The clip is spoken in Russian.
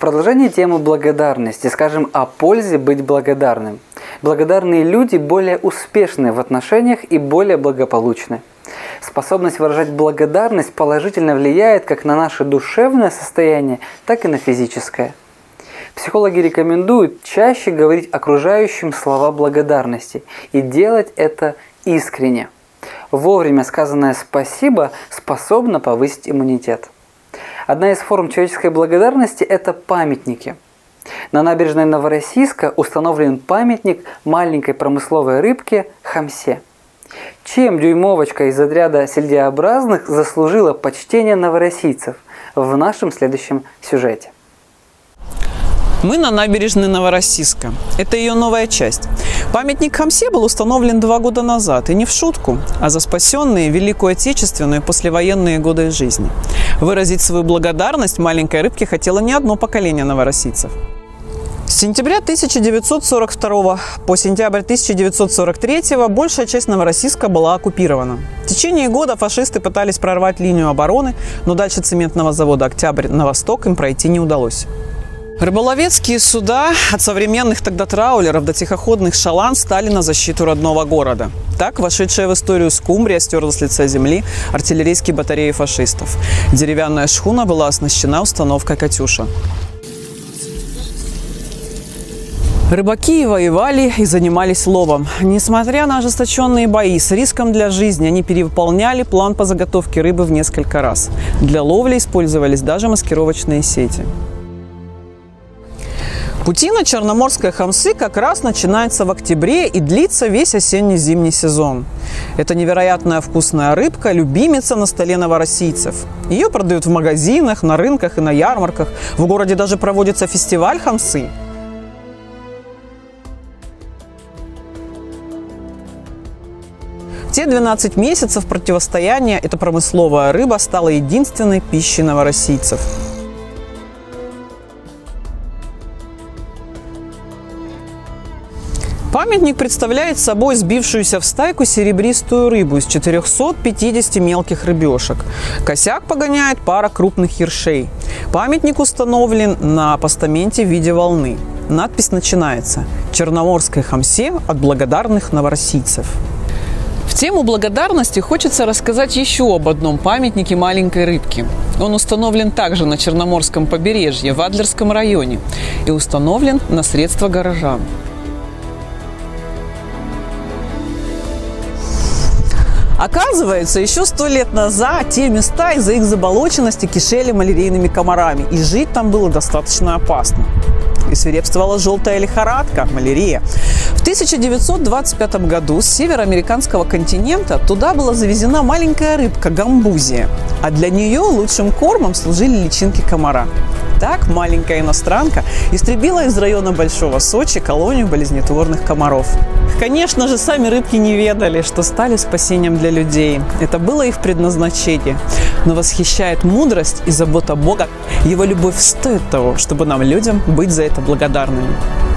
продолжение темы благодарности скажем о пользе быть благодарным. Благодарные люди более успешны в отношениях и более благополучны. Способность выражать благодарность положительно влияет как на наше душевное состояние, так и на физическое. Психологи рекомендуют чаще говорить окружающим слова благодарности и делать это искренне. Вовремя сказанное «спасибо» способно повысить иммунитет. Одна из форм человеческой благодарности – это памятники. На набережной Новороссийска установлен памятник маленькой промысловой рыбке хамсе. Чем дюймовочка из отряда сельдеобразных заслужила почтение новороссийцев? В нашем следующем сюжете. Мы на набережной Новороссийска. Это ее новая часть. Памятник хамсе был установлен 2 года назад. И не в шутку, а за спасенные Великую Отечественную и послевоенные годы жизни. Выразить свою благодарность маленькой рыбке хотело не одно поколение новороссийцев. С сентября 1942 по сентябрь 1943 большая часть Новороссийска была оккупирована. В течение года фашисты пытались прорвать линию обороны, но дальше цементного завода «Октябрь» на восток им пройти не удалось. Рыболовецкие суда от современных тогда траулеров до тихоходных шалан стали на защиту родного города. Так, вошедшая в историю скумбрия стерла с лица земли артиллерийские батареи фашистов. Деревянная шхуна была оснащена установкой «Катюша». Рыбаки воевали и занимались ловом. Несмотря на ожесточенные бои с риском для жизни, они перевыполняли план по заготовке рыбы в несколько раз. Для ловли использовались даже маскировочные сети. Путина черноморской хамсы как раз начинается в октябре и длится весь осенне-зимний сезон. Это невероятная вкусная рыбка, любимица на столе новороссийцев. Ее продают в магазинах, на рынках и на ярмарках. В городе даже проводится фестиваль хамсы. В те 12 месяцев противостояния эта промысловая рыба стала единственной пищей новороссийцев. Памятник представляет собой сбившуюся в стайку серебристую рыбу из 450 мелких рыбешек. Косяк погоняет пара крупных ершей. Памятник установлен на постаменте в виде волны. Надпись начинается: «Черноморской хамсе от благодарных новороссийцев». В тему благодарности хочется рассказать еще об одном памятнике маленькой рыбки. Он установлен также на Черноморском побережье, в Адлерском районе, и установлен на средства горожан. Оказывается, еще 100 лет назад те места из-за их заболоченности кишели малярийными комарами, и жить там было достаточно опасно. И свирепствовала желтая лихорадка, малярия. В 1925 году с североамериканского континента туда была завезена маленькая рыбка гамбузия, а для нее лучшим кормом служили личинки комара. Так маленькая иностранка истребила из района Большого Сочи колонию болезнетворных комаров. Конечно же, сами рыбки не ведали, что стали спасением для людей. Это было их предназначение. Но восхищает мудрость и забота Бога. Его любовь стоит того, чтобы нам, людям, быть за это благодарными.